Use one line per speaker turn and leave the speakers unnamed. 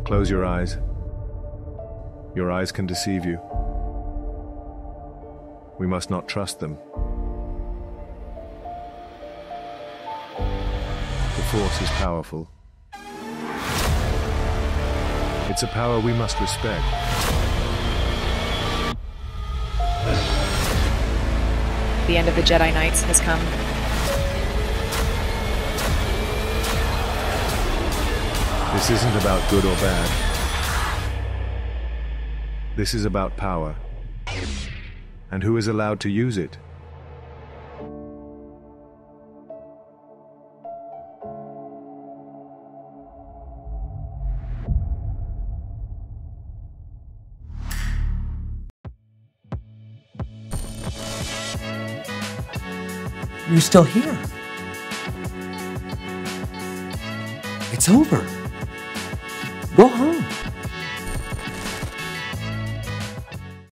Close your eyes. Your eyes can deceive you. We must not trust them. The Force is powerful. It's a power we must respect.
The end of the Jedi Knights has come.
This isn't about good or bad. This is about power. And who is allowed to use it?
You're still here. It's over. Go home.